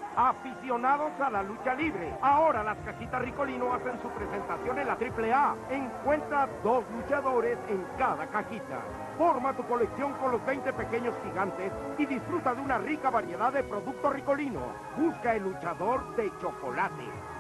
Aficionados a la lucha libre. Ahora las cajitas Ricolino hacen su presentación en la AAA. Encuentra 2 luchadores en cada cajita. Forma tu colección con los 20 pequeños gigantes y disfruta de una rica variedad de productos Ricolino. Busca el luchador de chocolate.